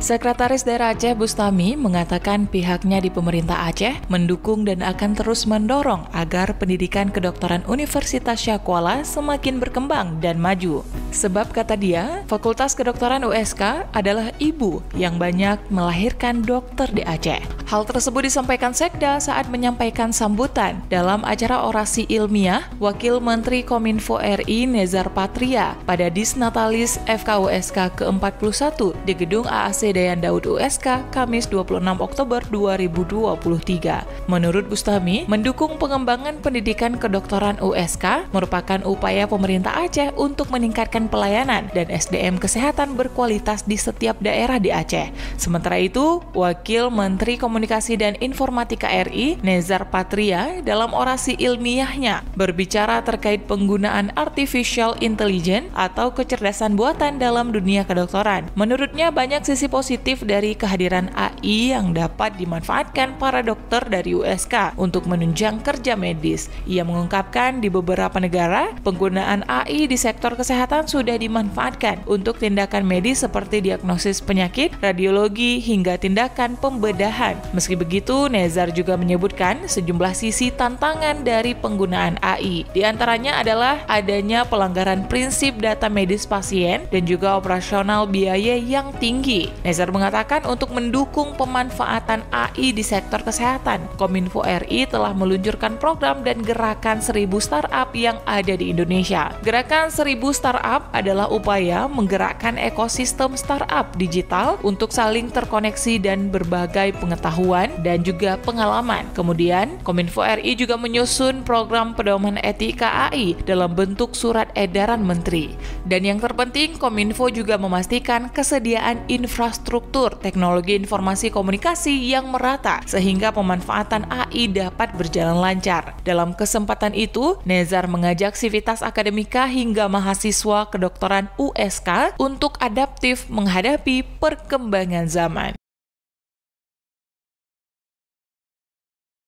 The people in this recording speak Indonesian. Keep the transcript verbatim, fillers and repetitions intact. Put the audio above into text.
Sekretaris Daerah Aceh Bustami mengatakan pihaknya di pemerintah Aceh mendukung dan akan terus mendorong agar pendidikan kedokteran Universitas Syakuala semakin berkembang dan maju. Sebab kata dia, Fakultas Kedokteran U S K adalah ibu yang banyak melahirkan dokter di Aceh. Hal tersebut disampaikan Sekda saat menyampaikan sambutan dalam acara orasi ilmiah Wakil Menteri Kominfo R I Nezar Patria pada Disnatalis F K U S K ke empat puluh satu di Gedung A A C Dayan Daud U S K Kamis dua puluh enam Oktober dua ribu dua puluh tiga. Menurut Bustami, mendukung pengembangan pendidikan kedokteran U S K merupakan upaya pemerintah Aceh untuk meningkatkan pelayanan dan S D M kesehatan berkualitas di setiap daerah di Aceh. Sementara itu, Wakil Menteri Komunikasi dan Informatika R I Nezar Patria dalam orasi ilmiahnya berbicara terkait penggunaan artificial intelligence atau kecerdasan buatan dalam dunia kedokteran. Menurutnya banyak sisi positif dari kehadiran A I yang dapat dimanfaatkan para dokter dari U S K untuk menunjang kerja medis. Ia mengungkapkan di beberapa negara, penggunaan A I di sektor kesehatan sudah dimanfaatkan untuk tindakan medis seperti diagnosis penyakit, radiologi, hingga tindakan pembedahan. Meski begitu, Nezar juga menyebutkan sejumlah sisi tantangan dari penggunaan A I. Di antaranya adalah adanya pelanggaran prinsip data medis pasien dan juga operasional biaya yang tinggi. Nezar mengatakan untuk mendukung pemanfaatan A I di sektor kesehatan, Kominfo R I telah meluncurkan program dan gerakan seribu startup yang ada di Indonesia. Gerakan seribu startup adalah upaya menggerakkan ekosistem startup digital untuk saling terkoneksi dan berbagai pengetahuan dan juga pengalaman. Kemudian, Kominfo R I juga menyusun program pedoman etika A I dalam bentuk surat edaran menteri. Dan yang terpenting, Kominfo juga memastikan kesediaan infrastruktur teknologi informasi komunikasi yang merata sehingga pemanfaatan A I dapat berjalan lancar. Dalam kesempatan itu, Nezar mengajak sivitas akademika hingga mahasiswa kedokteran U S K untuk adaptif menghadapi perkembangan zaman.